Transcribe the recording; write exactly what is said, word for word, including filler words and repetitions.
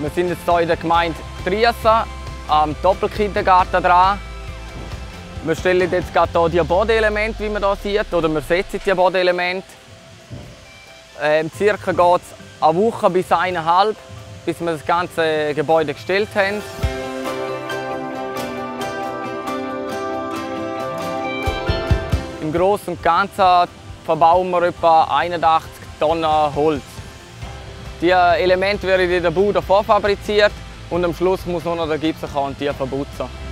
Wir sind jetzt hier in der Gemeinde Triessa am Doppelkindergarten dran. Wir stellen jetzt gerade hier die Bodenelemente, wie man hier sieht, oder wir setzen die Bodenelemente. Ähm, circa geht es eine Woche bis eineinhalb, bis wir das ganze Gebäude gestellt haben. Im Großen und Ganzen verbauen wir etwa einundachtzig Tonnen Holz. Die Elemente werden in der Bude vorfabriziert und am Schluss muss nur noch der Gipser kommen und die verputzen.